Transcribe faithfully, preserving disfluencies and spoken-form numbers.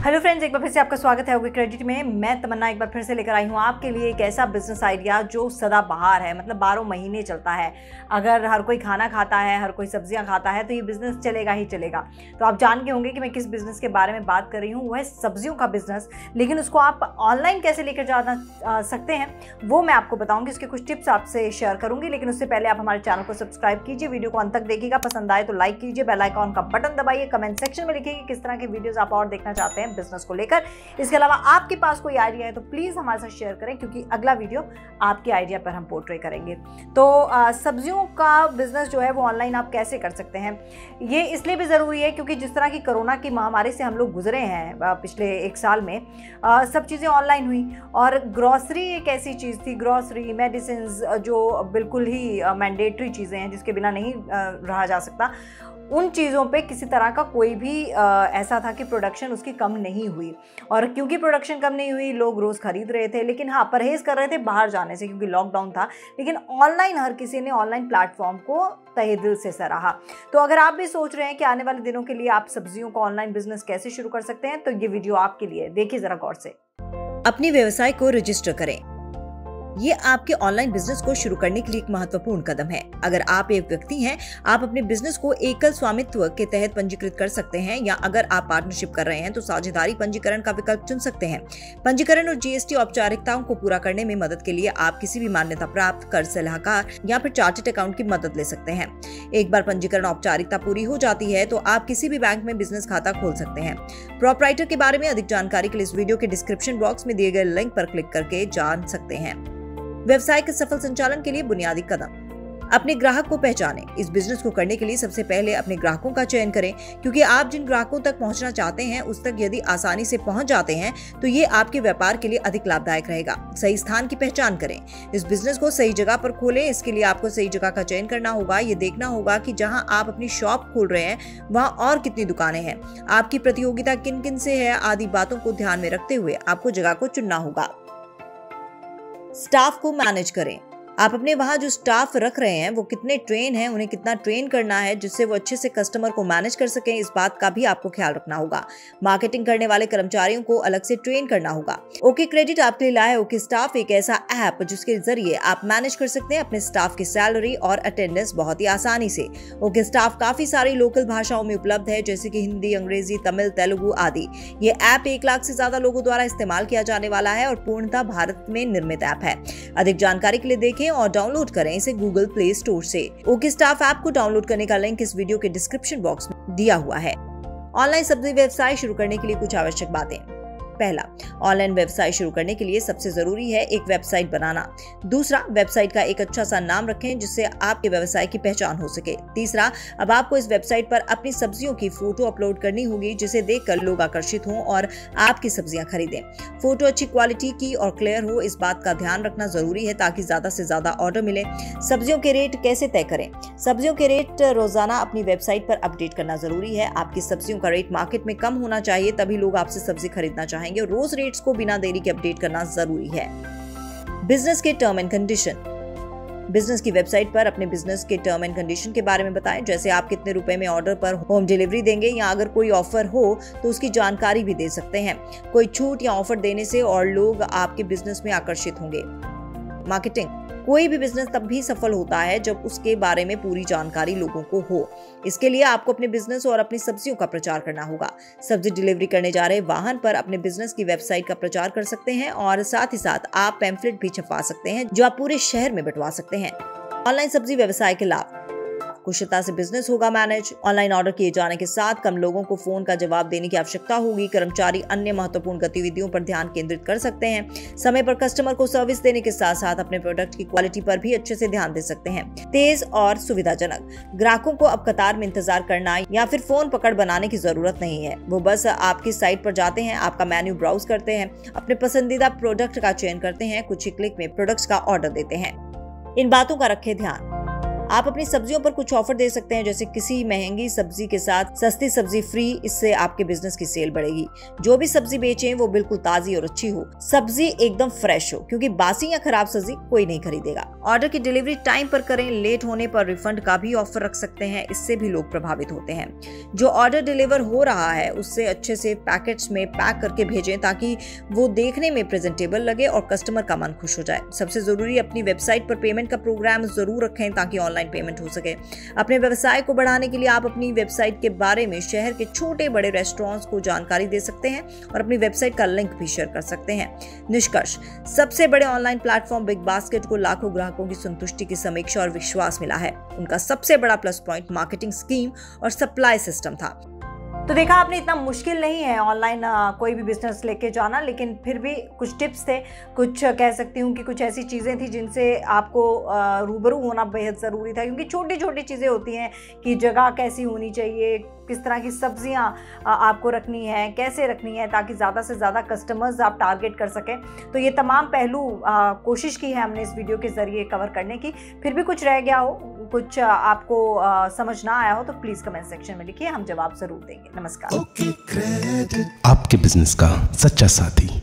Hello friends, एक बार फिर से आपका स्वागत है ओके क्रेडिट में। मैं तमन्ना एक बार फिर से लेकर आई हूँ आपके लिए एक ऐसा बिजनेस आइडिया जो सदाबहार है, मतलब बारह महीने चलता है। अगर हर कोई खाना खाता है, हर कोई सब्जियां खाता है, तो ये बिजनेस चलेगा ही चलेगा। तो आप जान के होंगे कि मैं किस बिजनेस के बारे में बात कर रही हूँ। वो है सब्जियों का बिजनेस। लेकिन उसको आप ऑनलाइन कैसे लेकर जाना सकते हैं वो मैं आपको बताऊँगी। उसके कुछ टिप्स आपसे शेयर करूँगी। लेकिन उससे पहले आप हमारे चैनल को सब्सक्राइब कीजिए, वीडियो को अंत तक देखिएगा, पसंद आए तो लाइक कीजिए, बेल आइकॉन का बटन दबाइए, कमेंट सेक्शन में लिखिए किस तरह के वीडियोस आप और देखना चाहते हैं बिजनेस को लेकर। इसके अलावा आपके पास कोई आइडिया है तो प्लीज हमारे साथ शेयर करें, क्योंकि अगला वीडियो आपके आइडिया पर हम पोर्ट्रे करेंगे। तो आ, सब्जियों का बिजनेस जो है वो ऑनलाइन आप कैसे कर सकते हैं, ये इसलिए भी जरूरी है क्योंकि जिस तरह की कोरोना की महामारी से हम लोग गुजरे हैं पिछले एक साल में, आ, सब चीज़ें ऑनलाइन हुई। और ग्रॉसरी एक ऐसी चीज़ थी, ग्रॉसरी मेडिसिन जो बिल्कुल ही मैंडेटरी चीज़ें हैं जिसके बिना नहीं रहा जा सकता, उन चीज़ों पे किसी तरह का कोई भी आ, ऐसा था कि प्रोडक्शन उसकी कम नहीं हुई। और क्योंकि प्रोडक्शन कम नहीं हुई, लोग रोज़ खरीद रहे थे, लेकिन हाँ परहेज़ कर रहे थे बाहर जाने से क्योंकि लॉकडाउन था। लेकिन ऑनलाइन हर किसी ने ऑनलाइन प्लेटफॉर्म को तहे दिल से सराहा। तो अगर आप भी सोच रहे हैं कि आने वाले दिनों के लिए आप सब्जियों का ऑनलाइन बिजनेस कैसे शुरू कर सकते हैं, तो ये वीडियो आपके लिए। देखिए ज़रा गौर से। अपनी व्यवसाय को रजिस्टर करें। ये आपके ऑनलाइन बिजनेस को शुरू करने के लिए एक महत्वपूर्ण कदम है। अगर आप एक व्यक्ति हैं, आप अपने बिजनेस को एकल स्वामित्व के तहत पंजीकृत कर सकते हैं, या अगर आप पार्टनरशिप कर रहे हैं तो साझेदारी पंजीकरण का विकल्प चुन सकते हैं। पंजीकरण और जीएसटी औपचारिकताओं को पूरा करने में मदद के लिए आप किसी भी मान्यता प्राप्त कर सलाहकार या फिर चार्टर्ड अकाउंट की मदद ले सकते हैं। एक बार पंजीकरण औपचारिकता पूरी हो जाती है तो आप किसी भी बैंक में बिजनेस खाता खोल सकते हैं। प्रोप्राइटर के बारे में अधिक जानकारी के लिए इस वीडियो के डिस्क्रिप्शन बॉक्स में दिए गए लिंक पर क्लिक करके जान सकते हैं। व्यवसाय के सफल संचालन के लिए बुनियादी कदम। अपने ग्राहक को पहचानें। इस बिजनेस को करने के लिए सबसे पहले अपने ग्राहकों का चयन करें, क्योंकि आप जिन ग्राहकों तक पहुंचना चाहते हैं उस तक यदि आसानी से पहुंच जाते हैं तो ये आपके व्यापार के लिए अधिक लाभदायक रहेगा। सही स्थान की पहचान करें। इस बिजनेस को सही जगह पर खोलें। इसके लिए आपको सही जगह का चयन करना होगा। ये देखना होगा कि जहां आप अपनी शॉप खोल रहे हैं वहां और कितनी दुकानें हैं, आपकी प्रतियोगिता किन किन से है, आदि बातों को ध्यान में रखते हुए आपको जगह को चुनना होगा। स्टाफ को मैनेज करें। आप अपने वहां जो स्टाफ रख रहे हैं वो कितने ट्रेन हैं, उन्हें कितना ट्रेन करना है जिससे वो अच्छे से कस्टमर को मैनेज कर सकें, इस बात का भी आपको ख्याल रखना होगा। मार्केटिंग करने वाले कर्मचारियों को अलग से ट्रेन करना होगा। ओके क्रेडिट आपके लिए लाया है ओके स्टाफ, एक ऐसा ऐप जिसके जरिए आप मैनेज कर सकते हैं अपने स्टाफ की सैलरी और अटेंडेंस बहुत ही आसानी से। ओके स्टाफ काफी सारी लोकल भाषाओं में उपलब्ध है, जैसे कि हिंदी, अंग्रेजी, तमिल, तेलुगु आदि। ये ऐप एक लाख से ज्यादा लोगों द्वारा इस्तेमाल किया जाने वाला है और पूर्णतः भारत में निर्मित ऐप है। अधिक जानकारी के लिए देखें और डाउनलोड करें इसे गूगल प्ले स्टोर से। ओके स्टाफ ऐप को डाउनलोड करने का लिंक इस वीडियो के डिस्क्रिप्शन बॉक्स में दिया हुआ है। ऑनलाइन सब्जी व्यवसाय शुरू करने के लिए कुछ आवश्यक बातें। पहला, ऑनलाइन व्यवसाय शुरू करने के लिए सबसे जरूरी है एक वेबसाइट बनाना। दूसरा, वेबसाइट का एक अच्छा सा नाम रखें जिससे आपके व्यवसाय की पहचान हो सके। तीसरा, अब आपको इस वेबसाइट पर अपनी सब्जियों की फोटो अपलोड करनी होगी जिसे देखकर लोग आकर्षित हों और आपकी सब्जियां खरीदें। फोटो अच्छी क्वालिटी की और क्लियर हो, इस बात का ध्यान रखना जरूरी है ताकि ज्यादा से ज्यादा ऑर्डर मिले। सब्जियों के रेट कैसे तय करें। सब्जियों के रेट रोजाना अपनी वेबसाइट पर अपडेट करना जरूरी है। आपकी सब्जियों का रेट मार्केट में कम होना चाहिए, तभी लोग आपसे सब्जी खरीदना चाहेंगे। रोज रेट्स को बिना देरी के अपडेट करना जरूरी है। बिजनेस के टर्म एंड कंडीशन। बिजनेस की वेबसाइट पर अपने बिजनेस के टर्म एंड कंडीशन के बारे में बताएं, जैसे आप कितने रुपए में ऑर्डर पर होम डिलीवरी देंगे, या अगर कोई ऑफर हो तो उसकी जानकारी भी दे सकते हैं। कोई छूट या ऑफर देने से और लोग आपके बिजनेस में आकर्षित होंगे। मार्केटिंग। कोई भी बिजनेस तब भी सफल होता है जब उसके बारे में पूरी जानकारी लोगों को हो। इसके लिए आपको अपने बिजनेस और अपनी सब्जियों का प्रचार करना होगा। सब्जी डिलीवरी करने जा रहे वाहन पर अपने बिजनेस की वेबसाइट का प्रचार कर सकते हैं और साथ ही साथ आप पैम्फलेट भी छपवा सकते हैं जो आप पूरे शहर में बंटवा सकते हैं। ऑनलाइन सब्जी व्यवसाय के लाभ। कुशलता से बिजनेस होगा मैनेज। ऑनलाइन ऑर्डर किए जाने के साथ कम लोगों को फोन का जवाब देने की आवश्यकता होगी। कर्मचारी अन्य महत्वपूर्ण गतिविधियों पर ध्यान केंद्रित कर सकते हैं। समय पर कस्टमर को सर्विस देने के साथ साथ अपने प्रोडक्ट की क्वालिटी पर भी अच्छे से ध्यान दे सकते हैं। तेज और सुविधाजनक। ग्राहकों को अब कतार में इंतजार करना या फिर फोन पकड़ बनाने की जरूरत नहीं है। वो बस आपकी साइट पर जाते हैं, आपका मेन्यू ब्राउज करते हैं, अपने पसंदीदा प्रोडक्ट का चयन करते हैं, कुछ ही क्लिक में प्रोडक्ट्स का ऑर्डर देते हैं। इन बातों का रखें ध्यान। आप अपनी सब्जियों पर कुछ ऑफर दे सकते हैं, जैसे किसी महंगी सब्जी के साथ सस्ती सब्जी फ्री। इससे आपके बिजनेस की सेल बढ़ेगी। जो भी सब्जी बेचें वो बिल्कुल ताजी और अच्छी हो, सब्जी एकदम फ्रेश हो, क्योंकि बासी या खराब सब्जी कोई नहीं खरीदेगा। ऑर्डर की डिलीवरी टाइम पर करें, लेट होने पर रिफंड का भी ऑफर रख सकते हैं, इससे भी लोग प्रभावित होते हैं। जो ऑर्डर डिलीवर हो रहा है उससे अच्छे से पैकेट्स में पैक करके भेजें, ताकि वो देखने में प्रेजेंटेबल लगे और कस्टमर का मन खुश हो जाए। सबसे जरूरी, अपनी वेबसाइट पर पेमेंट का प्रोग्राम जरूर रखें ताकि ऑनलाइन पेमेंट हो सके। अपने व्यवसाय को बढ़ाने के लिए आप अपनी वेबसाइट के बारे में शहर के छोटे बड़े रेस्टोरेंट्स को जानकारी दे सकते हैं और अपनी वेबसाइट का लिंक भी शेयर कर सकते हैं। निष्कर्ष, सबसे बड़े ऑनलाइन प्लेटफॉर्म बिग बास्केट को लाखों ग्राहकों की संतुष्टि की समीक्षा और विश्वास मिला है। उनका सबसे बड़ा प्लस पॉइंट मार्केटिंग स्कीम और सप्लाई सिस्टम था। तो देखा आपने, इतना मुश्किल नहीं है ऑनलाइन कोई भी बिजनेस लेके जाना, लेकिन फिर भी कुछ टिप्स थे, कुछ कह सकती हूँ कि कुछ ऐसी चीज़ें थी जिनसे आपको रूबरू होना बेहद ज़रूरी था, क्योंकि छोटी छोटी चीज़ें होती हैं कि जगह कैसी होनी चाहिए, किस तरह की सब्जियां आपको रखनी है, कैसे रखनी है, ताकि ज़्यादा से ज़्यादा कस्टमर्स आप टारगेट कर सकें। तो ये तमाम पहलू आ, कोशिश की है हमने इस वीडियो के ज़रिए कवर करने की। फिर भी कुछ रह गया हो, कुछ आपको आ, समझ ना आया हो तो प्लीज़ कमेंट सेक्शन में लिखिए, हम जवाब ज़रूर देंगे। नमस्कार। आपके बिजनेस का सच्चा साथी।